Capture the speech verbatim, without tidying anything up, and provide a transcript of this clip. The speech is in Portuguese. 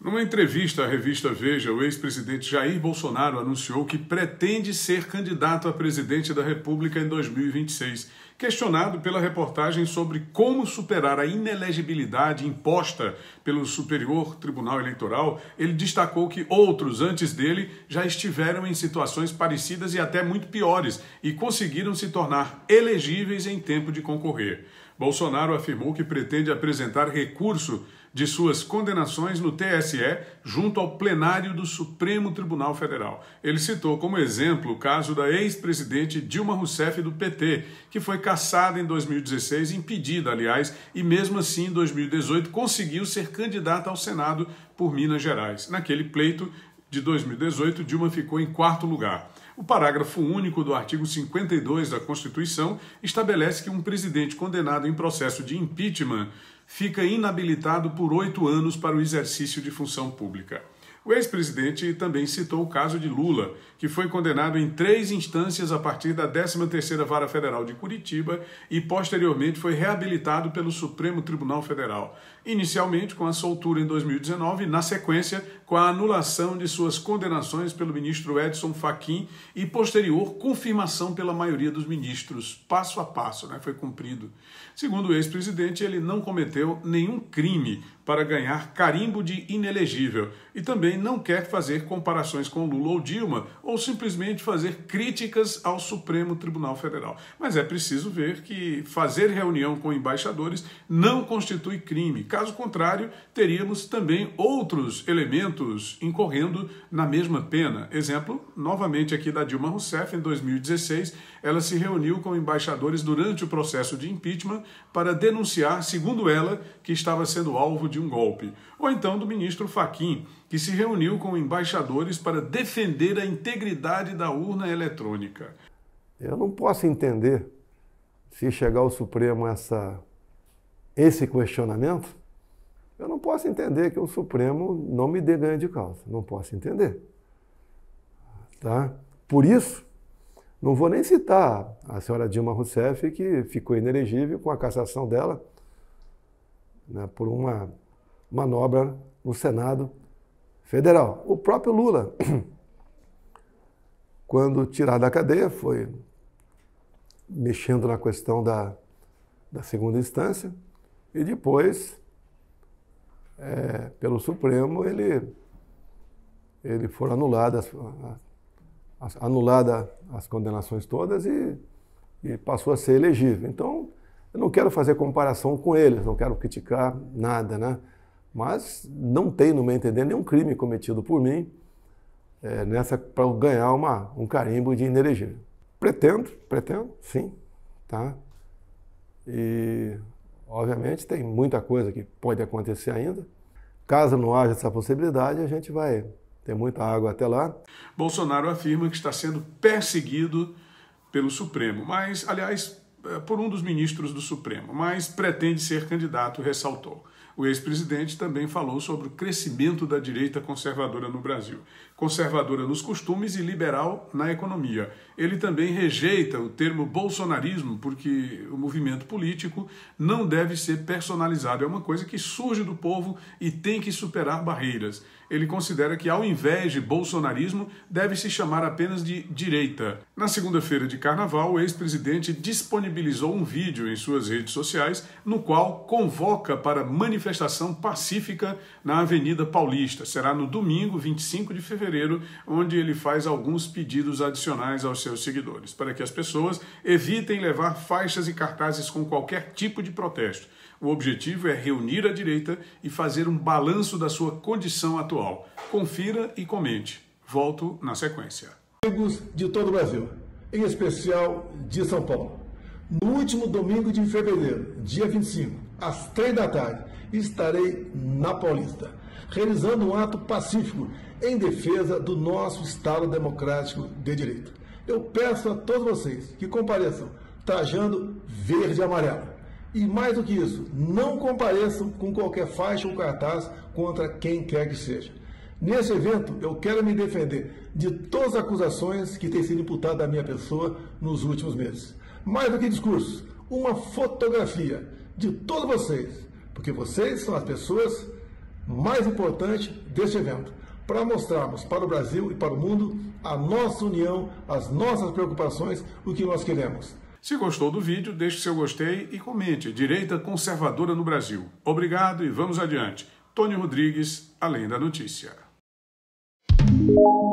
Numa entrevista à revista Veja, o ex-presidente Jair Bolsonaro anunciou que pretende ser candidato a presidente da República em dois mil e vinte e seis. Questionado pela reportagem sobre como superar a inelegibilidade imposta pelo Superior Tribunal Eleitoral, ele destacou que outros antes dele já estiveram em situações parecidas e até muito piores e conseguiram se tornar elegíveis em tempo de concorrer. Bolsonaro afirmou que pretende apresentar recurso de suas condenações no T S E junto ao plenário do Supremo Tribunal Federal. Ele citou como exemplo o caso da ex-presidente Dilma Rousseff do P T, que foi cassada em dois mil e dezesseis, impedida, aliás, e mesmo assim em dois mil e dezoito conseguiu ser candidata ao Senado por Minas Gerais. Naquele pleito de dois mil e dezoito, Dilma ficou em quarto lugar. O parágrafo único do artigo cinquenta e dois da Constituição estabelece que um presidente condenado em processo de impeachment fica inabilitado por oito anos para o exercício de função pública. O ex-presidente também citou o caso de Lula, que foi condenado em três instâncias a partir da décima terceira Vara Federal de Curitiba e posteriormente foi reabilitado pelo Supremo Tribunal Federal, inicialmente com a soltura em dois mil e dezenove e, na sequência, com a anulação de suas condenações pelo ministro Edson Fachin e posterior confirmação pela maioria dos ministros, passo a passo, né, foi cumprido. Segundo o ex-presidente, ele não cometeu nenhum crime para ganhar carimbo de inelegível e também não quer fazer comparações com Lula ou Dilma ou simplesmente fazer críticas ao Supremo Tribunal Federal. Mas é preciso ver que fazer reunião com embaixadores não constitui crime. Caso contrário, teríamos também outros elementos incorrendo na mesma pena. Exemplo, novamente aqui da Dilma Rousseff, em dois mil e dezesseis, ela se reuniu com embaixadores durante o processo de impeachment para denunciar, segundo ela, que estava sendo alvo de um golpe. Ou então do ministro Fachin, que se reuniu com embaixadores para defender a integridade da urna eletrônica. Eu não posso entender, se chegar ao Supremo essa, esse questionamento, eu não posso entender que o Supremo não me dê ganho de causa. Não posso entender. Tá? Por isso, não vou nem citar a senhora Dilma Rousseff, que ficou inelegível com a cassação dela, né, por uma manobra no Senado Federal. O próprio Lula, quando tirado da cadeia, foi mexendo na questão da, da segunda instância e depois, é, pelo Supremo, ele, ele foi anulado as, as, anulada as condenações todas e, e passou a ser elegível. Então, eu não quero fazer comparação com eles, não quero criticar nada, né? Mas não tem, no meu entender, nenhum crime cometido por mim é, nessa para ganhar uma, um carimbo de inelegível. Pretendo, pretendo, sim, tá? E, obviamente, tem muita coisa que pode acontecer ainda. Caso não haja essa possibilidade, a gente vai ter muita água até lá. Bolsonaro afirma que está sendo perseguido pelo Supremo, mas, aliás, por um dos ministros do Supremo, mas pretende ser candidato, ressaltou. O ex-presidente também falou sobre o crescimento da direita conservadora no Brasil. Conservadora nos costumes e liberal na economia. Ele também rejeita o termo bolsonarismo, porque o movimento político não deve ser personalizado. É uma coisa que surge do povo e tem que superar barreiras. Ele considera que, ao invés de bolsonarismo, deve se chamar apenas de direita. Na segunda-feira de Carnaval, o ex-presidente disponibilizou um vídeo em suas redes sociais, no qual convoca para manifestação pacífica na Avenida Paulista. Será no domingo, vinte e cinco de fevereiro, onde ele faz alguns pedidos adicionais aos seus seguidores, para que as pessoas evitem levar faixas e cartazes com qualquer tipo de protesto. O objetivo é reunir a direita e fazer um balanço da sua condição atual. Confira e comente. Volto na sequência. Amigos de todo o Brasil, em especial de São Paulo. No último domingo de fevereiro, dia vinte e cinco, às três da tarde, estarei na Paulista, realizando um ato pacífico em defesa do nosso Estado Democrático de Direito. Eu peço a todos vocês que compareçam trajando verde e amarelo. E mais do que isso, não compareçam com qualquer faixa ou cartaz contra quem quer que seja. Nesse evento, eu quero me defender de todas as acusações que têm sido imputadas à minha pessoa nos últimos meses. Mais do que discursos, uma fotografia de todos vocês, porque vocês são as pessoas mais importante deste evento, para mostrarmos para o Brasil e para o mundo a nossa união, as nossas preocupações, o que nós queremos. Se gostou do vídeo, deixe seu gostei e comente. Direita conservadora no Brasil. Obrigado e vamos adiante. Tony Rodrigues, Além da Notícia.